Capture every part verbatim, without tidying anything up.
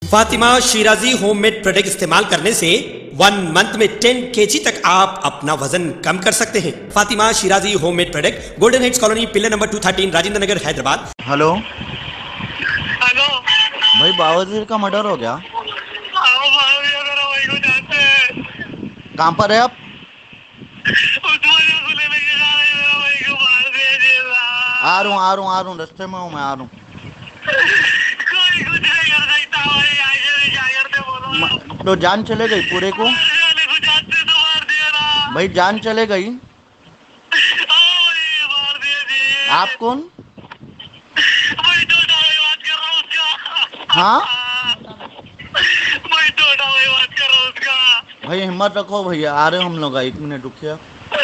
Fatima Shirazi homemade product इस्तेमाल करने से वन मंथ में टेन केजी तक आप अपना वजन कम कर सकते हैं। Fatima Shirazi homemade product, golden heights colony, pillar number two thirteen, Rajendra Nagar, Hyderabad. Hello hello भाई, बाबूजी का मर्डर हो गया। कहाँ पर है आप? आ रहा हूँ आ रहा हूँ आ रहा हूँ रास्ते में हूँ, मैं आ रहा हूँ। तो जान चले गई पूरे को? भाई जान चले गई। आप कौन? हाँ भाई हिम्मत रखो भैया, आ रहे हो हम लोग, एक मिनट रुकिए।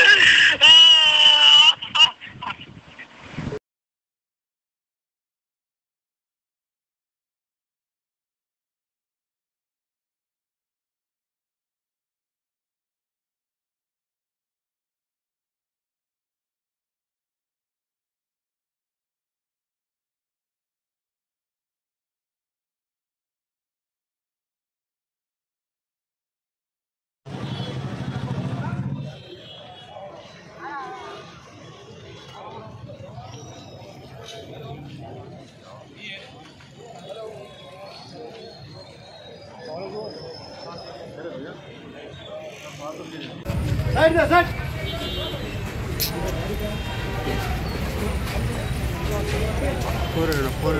साइड दे साइड। पूरे पूरे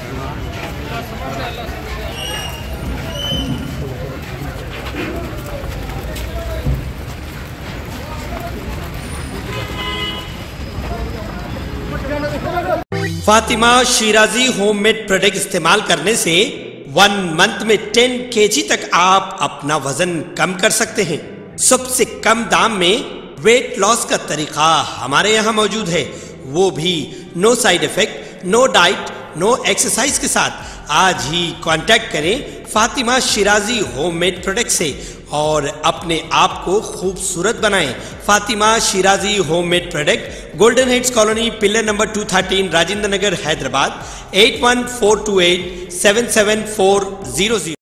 फातिमा शिराजी होममेड प्रोडक्ट इस्तेमाल करने से वन मंथ में टेन केजी तक आप अपना वजन कम कर सकते हैं। सबसे कम दाम में वेट लॉस का तरीका हमारे यहाँ मौजूद है, वो भी no side effect, no diet, no exercise के साथ। आज ही कांटेक्ट करें फातिमा शिराजी होममेड प्रोडक्ट से और अपने आप को खूबसूरत बनाएं। Fatima Shirazi homemade product, golden heights colony, pillar number two thirteen, Rajendra Nagar, Hyderabad. Eight one four two eight seven seven four zero zero.